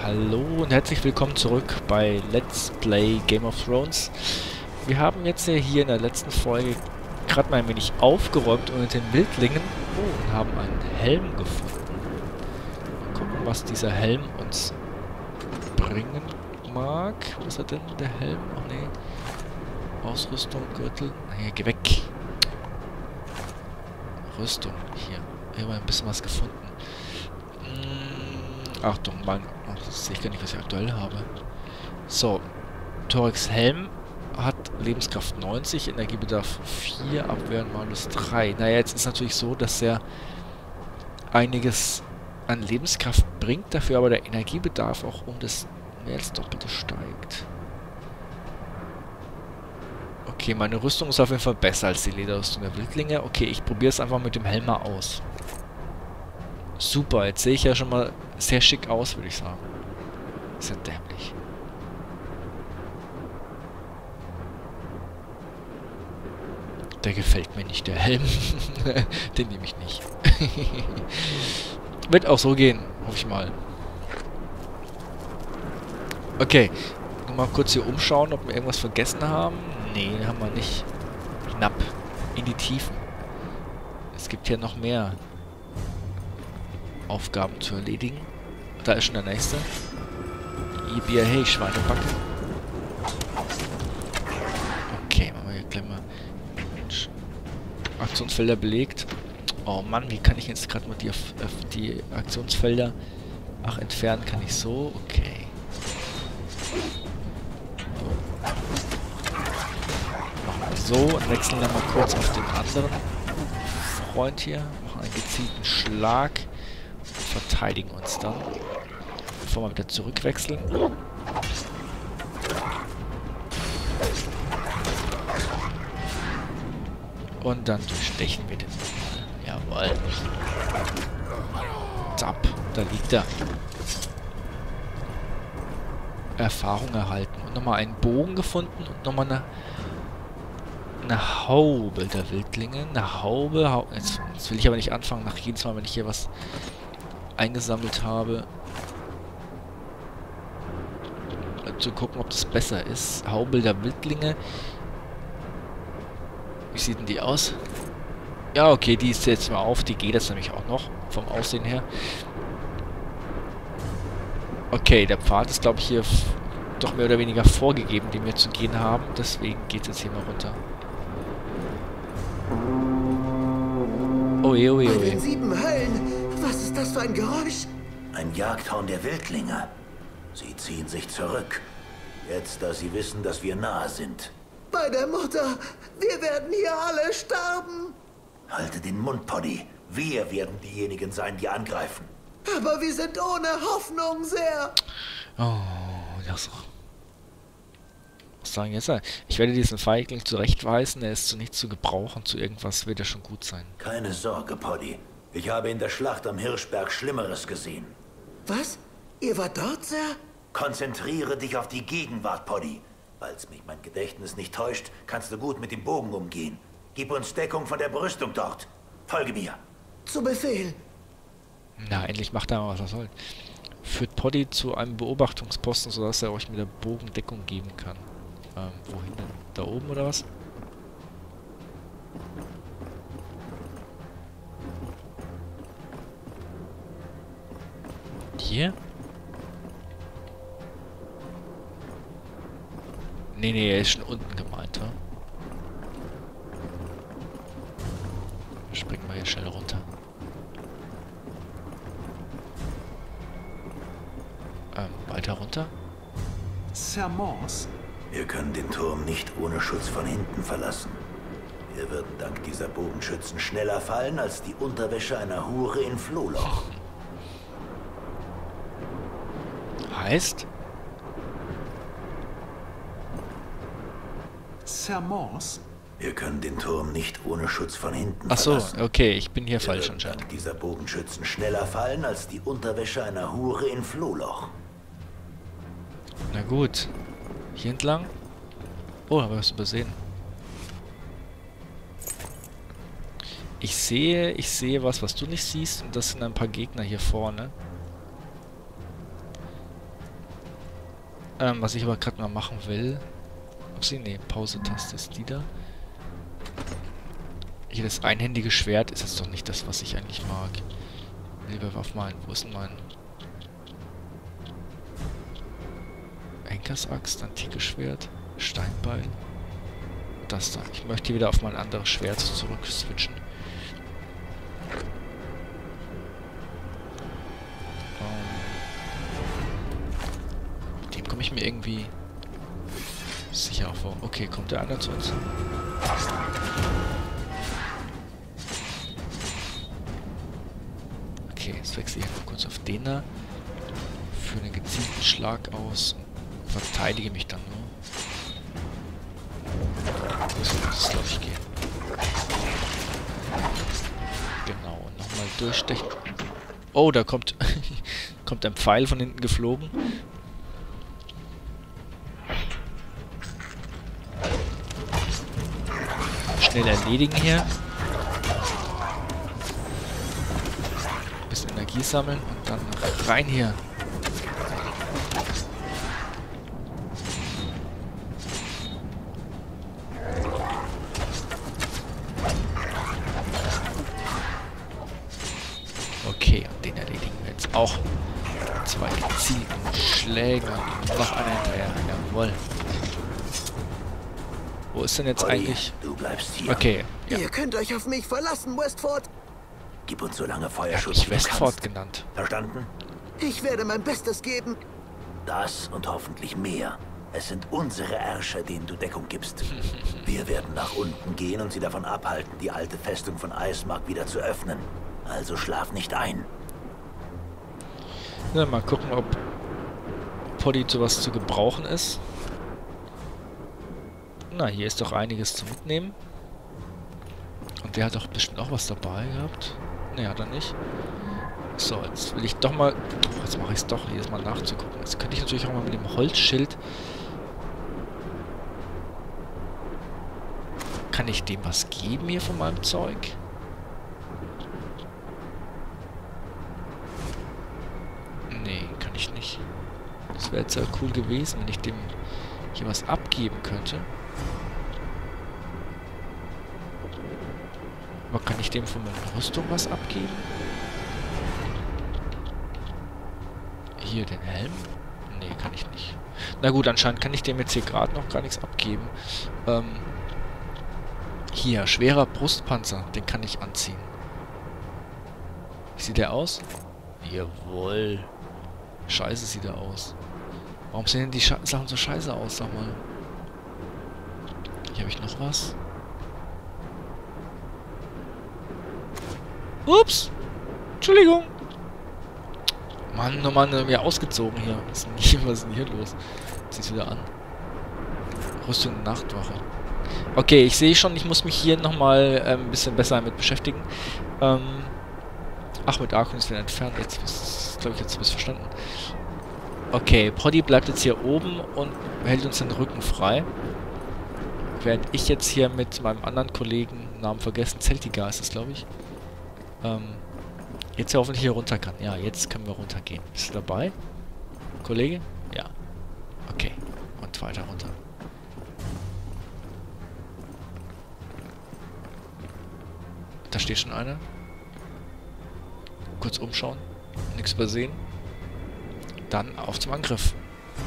Hallo und herzlich willkommen zurück bei Let's Play Game of Thrones. Wir haben jetzt ja hier in der letzten Folge gerade mal ein wenig aufgeräumt unter den Wildlingen und haben einen Helm gefunden. Mal gucken, was dieser Helm uns bringen mag. Was hat denn der Helm? Ach nee. Ausrüstung, Gürtel. Nee, geh weg. Rüstung. Hier. Hier haben wir ein bisschen was gefunden. Achtung, Mann. Oh, das sehe ich gar nicht, was ich aktuell habe. So. Torix Helm hat Lebenskraft 90, Energiebedarf 4, Abwehren Malus 3. Naja, jetzt ist natürlich so, dass er einiges an Lebenskraft bringt, dafür aber der Energiebedarf auch um das mehr als Doppelte steigt. Okay, meine Rüstung ist auf jeden Fall besser als die Lederrüstung der Wildlinge. Okay, ich probiere es einfach mit dem Helm mal aus. Super, jetzt sehe ich ja schon mal sehr schick aus, würde ich sagen. Ist ja dämlich. Der gefällt mir nicht, der Helm. Den nehme ich nicht. Wird auch so gehen, hoffe ich mal. Okay, mal kurz hier umschauen, ob wir irgendwas vergessen haben. Nee, haben wir nicht. Knapp. In die Tiefen. Es gibt hier noch mehr Aufgaben zu erledigen. Da ist schon der nächste. Ibier, hey, Schweinebacke. Okay, machen wir hier gleich mal Aktionsfelder belegt. Oh Mann, wie kann ich jetzt gerade mal die Aktionsfelder... Ach, entfernen kann ich so. Okay. Machen wir so und wechseln dann mal kurz auf den anderen Freund hier. Machen einen gezielten Schlag. Verteidigen uns dann, bevor wir wieder zurückwechseln. Und dann durchstechen wir den. Jawohl. Zapp, da liegt er. Erfahrung erhalten. Und nochmal einen Bogen gefunden und nochmal eine Haube der Wildlinge. Eine Haube. Jetzt will ich aber nicht anfangen, nach jedes Mal, wenn ich hier was eingesammelt habe, zu gucken, ob das besser ist. Haube der Wildlinge. Wie sieht denn die aus? Ja, okay, die ist jetzt mal auf. Die geht jetzt nämlich auch noch, vom Aussehen her. Okay, der Pfad ist, glaube ich, hier doch mehr oder weniger vorgegeben, den wir zu gehen haben. Deswegen geht es jetzt hier mal runter. Oje, oje, oje. Bei den 7 Höllen! Was ist das für ein Geräusch? Ein Jagdhorn der Wildlinge. Sie ziehen sich zurück. Jetzt, da sie wissen, dass wir nahe sind. Bei der Mutter! Wir werden hier alle sterben! Halte den Mund, Poddy. Wir werden diejenigen sein, die angreifen. Aber wir sind ohne Hoffnung sehr... Oh, das... Was sagen jetzt? Ich werde diesen Feigling zurechtweisen. Er ist zu nichts zu gebrauchen. Zu irgendwas wird er schon gut sein. Keine Sorge, Poddy. Ich habe in der Schlacht am Hirschberg Schlimmeres gesehen. Was? Ihr wart dort, Sir? Konzentriere dich auf die Gegenwart, Poddy. Falls mich mein Gedächtnis nicht täuscht, kannst du gut mit dem Bogen umgehen. Gib uns Deckung von der Brüstung dort. Folge mir. Zu Befehl. Na, endlich macht er mal, was er soll. Führt Poddy zu einem Beobachtungsposten, sodass er euch mit der Bogen Deckung geben kann. Wohin denn? Da oben oder was? Hier? Nee, er ist schon unten gemeint, wa? Springen wir hier schnell runter. Weiter runter? Sir Mors? Wir können den Turm nicht ohne Schutz von hinten verlassen. Wir würden dank dieser Bogenschützen schneller fallen als die Unterwäsche einer Hure in Flohloch. Heißt? Sir Mors? Wir können den Turm nicht ohne Schutz von hinten Ach so, verlassen. okay, ich bin hier Wir falsch würden anscheinend. dank dieser Bogenschützen schneller fallen als die Unterwäsche einer Hure in Flohloch. Na gut. Hier entlang? Oh, da habe ich was übersehen. Ich sehe was du nicht siehst, und das sind ein paar Gegner hier vorne. Was ich aber gerade mal machen will... Upsi, nee, Pause-Taste ist die da. Hier das einhändige Schwert ist jetzt doch nicht das, was ich eigentlich mag. Lieber auf meinen... Wo ist denn mein... Henkersaxt, antikes Schwert, Steinbeil. Das da. Ich möchte wieder auf mein anderes Schwert zurück switchen. Mit dem komme ich mir irgendwie sicher vor. Okay, kommt der einer zu uns? Okay, jetzt wechsle ich mal kurz auf den da. Für einen gezielten Schlag aus. Verteidige mich dann nur. So muss es, glaube ich, gehen. Genau, und nochmal durchstechen. Oh, da kommt kommt ein Pfeil von hinten geflogen. Schnell erledigen hier. Ein bisschen Energie sammeln und dann rein hier. Okay, und den erledigen wir jetzt auch. 2 gezielten Schlägen und noch einer hinterher. Jawohl. Wo ist denn jetzt eigentlich... Du bleibst hier. Okay, ja. Ihr könnt euch auf mich verlassen, Westford. Gib uns so lange Er hat Feuerschutz mich wie du Westford kannst. genannt. Verstanden? Ich werde mein Bestes geben. Das und hoffentlich mehr. Es sind unsere Ärsche, denen du Deckung gibst. Wir werden nach unten gehen und sie davon abhalten, die alte Festung von Eismark wieder zu öffnen. Also schlaf nicht ein. Ja, mal gucken, ob Poddy zu was zu gebrauchen ist. Na, hier ist doch einiges zu mitnehmen. Und der hat doch bestimmt auch was dabei gehabt. Ne, hat er nicht. So, jetzt will ich doch mal... Oh, jetzt mache ich es doch, jedes Mal nachzugucken. Jetzt könnte ich natürlich auch mal mit dem Holzschild... Kann ich dem was geben hier von meinem Zeug? Nee, kann ich nicht. Das wäre jetzt ja cool gewesen, wenn ich dem hier was abgeben könnte. Aber kann ich dem von meiner Rüstung was abgeben? Hier den Helm? Nee, kann ich nicht. Na gut, anscheinend kann ich dem jetzt hier gerade noch gar nichts abgeben. Hier, schwerer Brustpanzer. Den kann ich anziehen. Wie sieht der aus? Jawohl. Scheiße sieht er aus. Warum sehen denn die Sachen so scheiße aus, sag mal? Hier habe ich noch was. Ups! Entschuldigung! Mann, oh Mann, mir ausgezogen hier. Was ist denn hier los? Zieh's wieder an. Rüstung Nachtwache. Okay, ich sehe schon, ich muss mich hier nochmal ein bisschen besser damit beschäftigen. Ach, mit Arkon ist wieder entfernt. Jetzt glaube ich, jetzt habe ich es verstanden. Okay, Poddy bleibt jetzt hier oben und hält uns den Rücken frei. Während ich jetzt hier mit meinem anderen Kollegen, Namen vergessen, Celtigar ist das, glaube ich, jetzt ja hoffentlich hier runter kann. Ja, jetzt können wir runtergehen. Bist du dabei, Kollege? Ja. Okay. Und weiter runter. Da steht schon einer. Kurz umschauen. Nichts übersehen. Dann auf zum Angriff.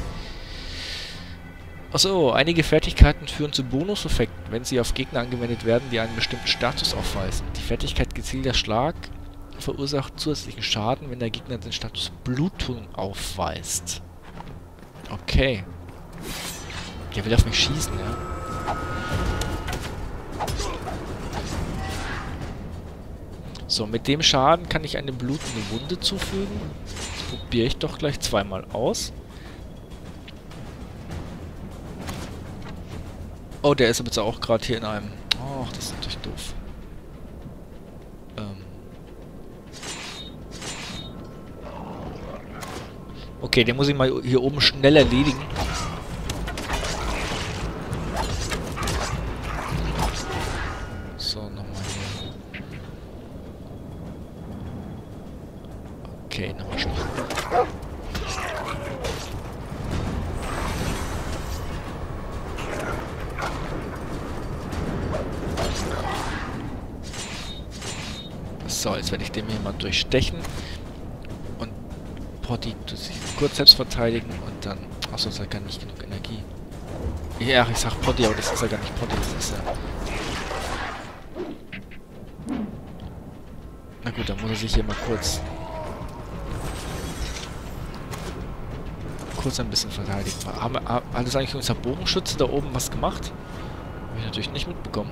Achso, einige Fertigkeiten führen zu Bonuseffekten, wenn sie auf Gegner angewendet werden, die einen bestimmten Status aufweisen. Die Fertigkeit gezielter Schlag verursacht zusätzlichen Schaden, wenn der Gegner den Status Blutung aufweist. Okay. Der will auf mich schießen, ja. So, mit dem Schaden kann ich eine blutende Wunde zufügen. Das probiere ich doch gleich zweimal aus. Oh, der ist aber jetzt auch gerade hier in einem... Oh, das ist natürlich doof. Okay, den muss ich mal hier oben schnell erledigen. So, nochmal hier. Okay, nochmal schnell. So, jetzt werde ich den hier mal durchstechen. Und Potti tut sich kurz selbst verteidigen und dann... Achso, das hat gar nicht genug Energie. Ja, ich sag Potti, aber das ist ja gar nicht Potti, das ist ja... Na gut, dann muss er sich hier mal kurz ein bisschen verteidigen. Hat das eigentlich unser Bogenschütze da oben was gemacht? Habe ich natürlich nicht mitbekommen.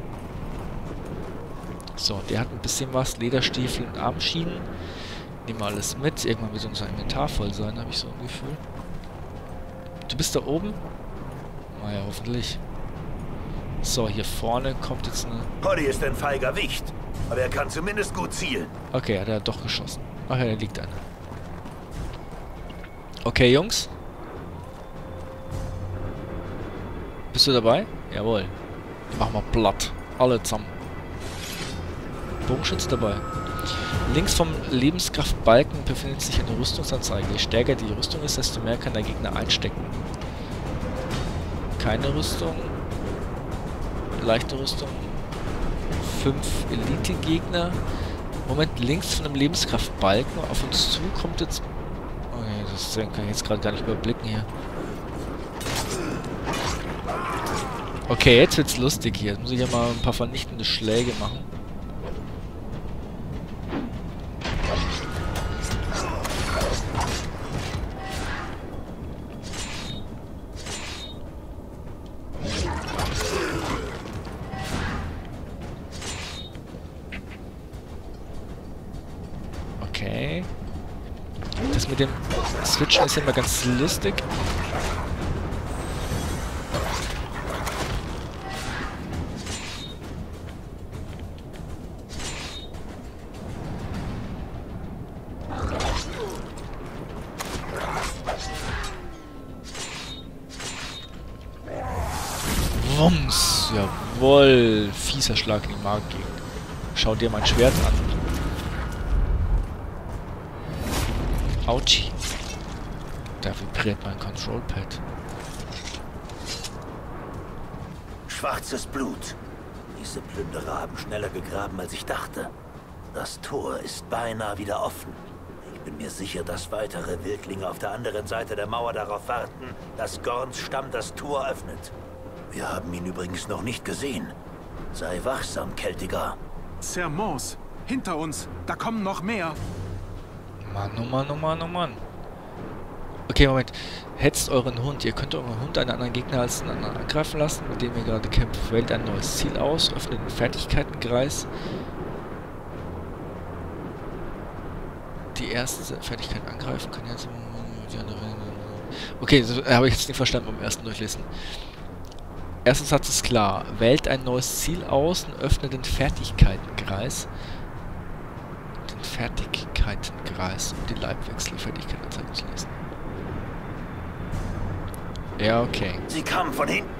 So, der hat ein bisschen was. Lederstiefel und Armschienen. Nehmen wir alles mit. Irgendwann wird unser Inventar voll sein, habe ich so ein Gefühl. Du bist da oben? Naja, hoffentlich. So, hier vorne kommt jetzt eine... Polly ist ein feiger Wicht, aber er kann zumindest gut zielen. Okay, hat er doch geschossen. Ach ja, da liegt einer. Okay, Jungs. Bist du dabei? Jawohl. Die machen wir platt. Alle zusammen. Bogenschütz dabei. Links vom Lebenskraftbalken befindet sich eine Rüstungsanzeige. Je stärker die Rüstung ist, desto mehr kann der Gegner einstecken. Keine Rüstung. Leichte Rüstung. 5 Elite-Gegner. Moment, links von dem Lebenskraftbalken auf uns zu kommt jetzt... Oh nee, das kann ich jetzt gerade gar nicht überblicken hier. Okay, jetzt wird's lustig hier. Jetzt muss ich ja mal ein paar vernichtende Schläge machen. Okay. Das mit dem Switchen ist ja immer ganz lustig. Wumms! Jawohl! Fieser Schlag in die Magengegend. Schau dir mein Schwert an. Autschi. Da vibriert mein Control-Pad. Schwarzes Blut. Diese Plünderer haben schneller gegraben, als ich dachte. Das Tor ist beinahe wieder offen. Ich bin mir sicher, dass weitere Wildlinge auf der anderen Seite der Mauer darauf warten, dass Gorns Stamm das Tor öffnet. Wir haben ihn übrigens noch nicht gesehen. Sei wachsam, Keltiger. Ser Mors, hinter uns. Da kommen noch mehr. Mann, oh Mann, oh Mann, oh Mann. Okay, Moment. Hetzt euren Hund. Ihr könnt euren Hund einen anderen Gegner als einen anderen angreifen lassen, mit dem ihr gerade kämpft. Wählt ein neues Ziel aus, öffnet den Fertigkeitenkreis. Die erste Fertigkeit angreifen kann jetzt... Okay, so habe ich jetzt nicht verstanden beim ersten Durchlesen. Erster Satz ist klar. Wählt ein neues Ziel aus und öffnet den Fertigkeitenkreis. Den Fertigkeitenkreis, um die Leibwechselfertigkeit anzeigen zu lassen. Ja, okay. Sie kamen von hinten.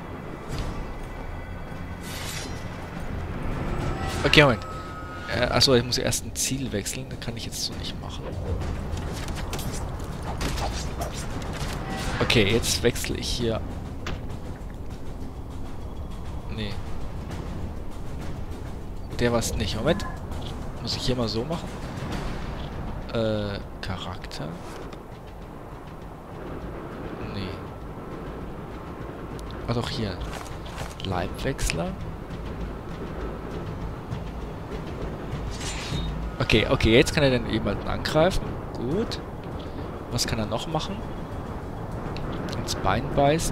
Okay, Moment. Achso, ich muss erst ein Ziel wechseln. Das kann ich jetzt so nicht machen. Okay, jetzt wechsle ich hier... Nee. Der war's nicht. Moment. Muss ich hier mal so machen? Charakter. Nee. Ah, doch hier. Leibwechsler. Okay, jetzt kann er den jemanden angreifen. Gut. Was kann er noch machen? Ins Bein beißen.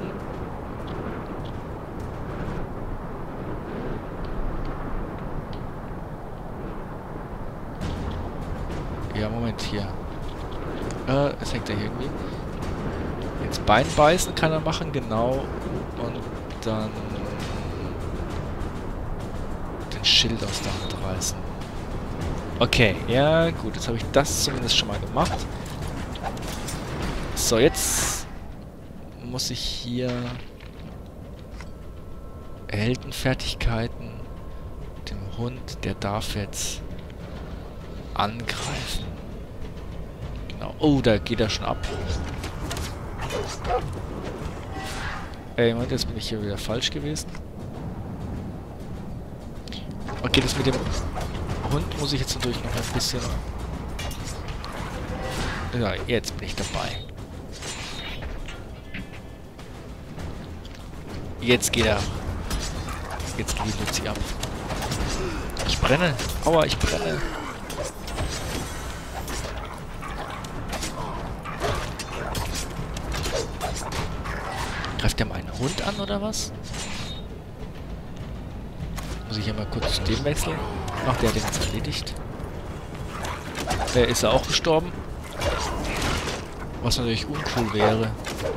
Ja, Moment, hier. Es hängt ja irgendwie. Ins Bein beißen kann er machen, genau. Und dann den Schild aus der Hand reißen. Okay, ja gut, jetzt habe ich das zumindest schon mal gemacht. So, jetzt muss ich hier Heldenfertigkeiten, dem Hund, der darf jetzt angreifen. Genau. Oh, da geht er schon ab. Ey, Moment, jetzt bin ich hier wieder falsch gewesen. Okay, das mit dem Hund muss ich jetzt natürlich noch ein bisschen... Ja, jetzt bin ich dabei. Jetzt geht er. Jetzt geht die Luzi ab. Ich brenne. Aua, ich brenne. Greift der meinen Hund an, oder was? Muss ich hier mal kurz zu dem wechseln? Ach, der hat den jetzt erledigt. Ist er auch gestorben? Was natürlich uncool wäre.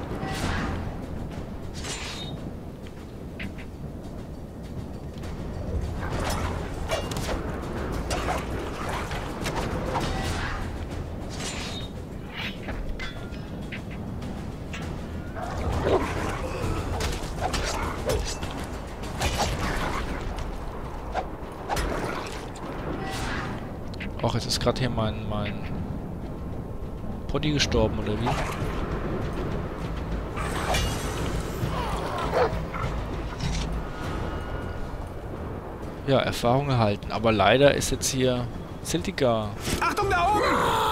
Ach, jetzt ist gerade hier mein Poddy gestorben, oder wie? Ja, Erfahrung erhalten. Aber leider ist jetzt hier Siltika. Achtung da oben!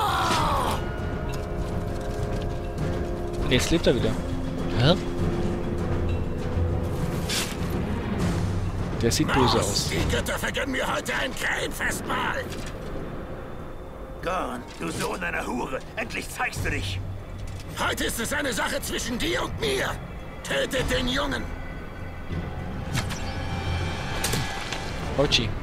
Ne, jetzt lebt er wieder. Hä? Der sieht böse aus. Die Götter vergönnen mir heute ein Krähenfestmahl! Gorn, du Sohn einer Hure, endlich zeigst du dich. Heute ist es eine Sache zwischen dir und mir. Tötet den Jungen. Hochi.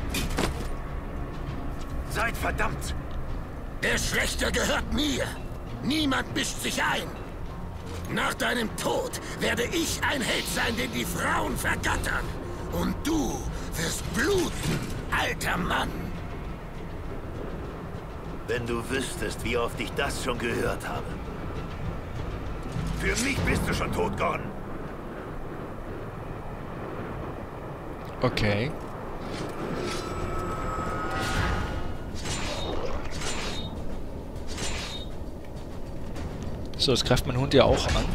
Seid verdammt. Der Schlechter gehört mir. Niemand mischt sich ein. Nach deinem Tod werde ich ein Held sein, den die Frauen vergöttern. Und du wirst bluten, alter Mann. Wenn du wüsstest, wie oft ich das schon gehört habe. Für mich bist du schon tot, Gorn. Okay. So, jetzt greift mein Hund ja auch an.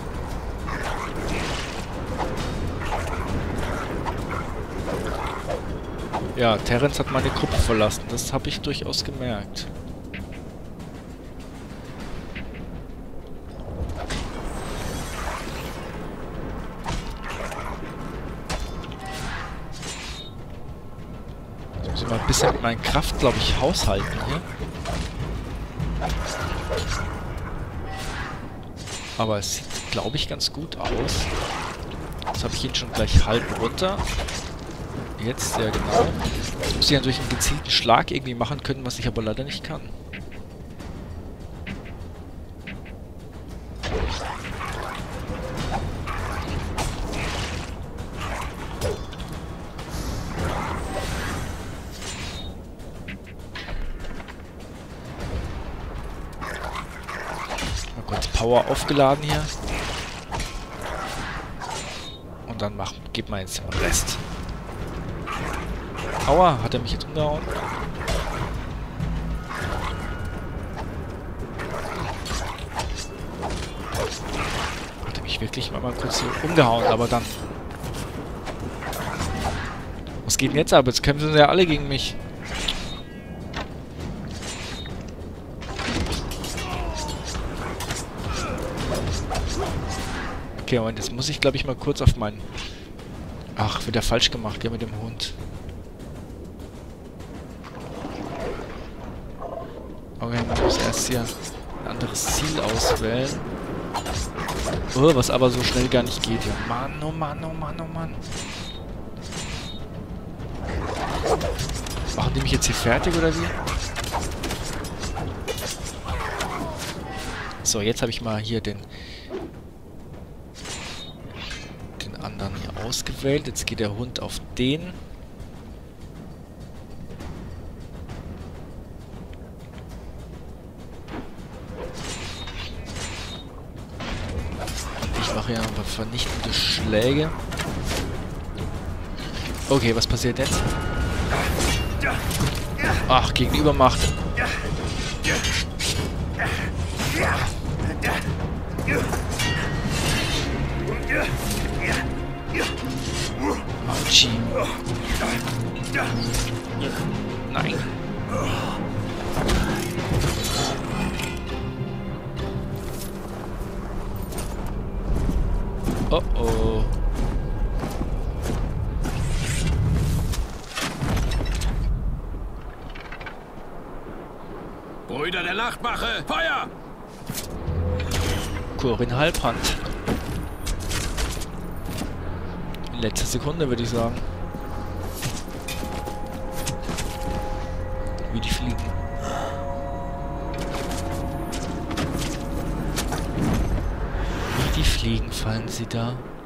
Ja, Terrence hat meine Gruppe verlassen. Das habe ich durchaus gemerkt. Jetzt muss ich mal ein bisschen mit meiner Kraft, glaube ich, haushalten hier. Aber es sieht, glaube ich, ganz gut aus. Jetzt habe ich ihn schon gleich halb runter. Jetzt, ja genau. Jetzt muss ich natürlich einen gezielten Schlag irgendwie machen können, was ich aber leider nicht kann. Mal kurz Power aufgeladen hier. Und dann geht man jetzt den Rest. Aua, hat er mich jetzt umgehauen? Hat er mich wirklich mal kurz hier umgehauen, aber dann... Was geht denn jetzt ab? Jetzt kämpfen sie ja alle gegen mich. Okay, und jetzt muss ich, glaube ich, mal kurz auf meinen... Ach, wieder falsch gemacht, ja, mit dem Hund. Okay, man muss erst hier ein anderes Ziel auswählen. Oh, was aber so schnell gar nicht geht. Ja. Mann, oh Mann, oh Mann, oh Mann. Machen die mich jetzt hier fertig, oder wie? So, jetzt habe ich mal hier den anderen hier ausgewählt. Jetzt geht der Hund auf den. Ich mache ja ein paar vernichtende Schläge. Okay, was passiert jetzt? Ach, Gegenübermacht. Autschi. Nein. Oh oh. Brüder der Nachtwache, Feuer! Corin Halbrand. Letzte Sekunde, würde ich sagen. Wie die fliegen. Wie die fliegen, fallen sie da.